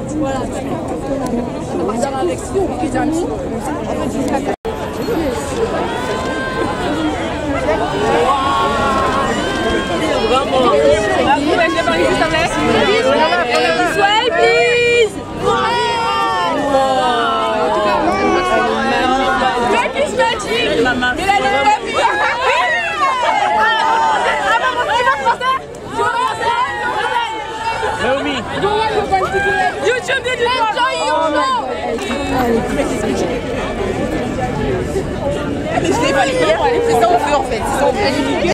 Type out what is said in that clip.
Voilà. Leomie. YouTube, Je l'ai pas hier, c'est ça on fait en fait.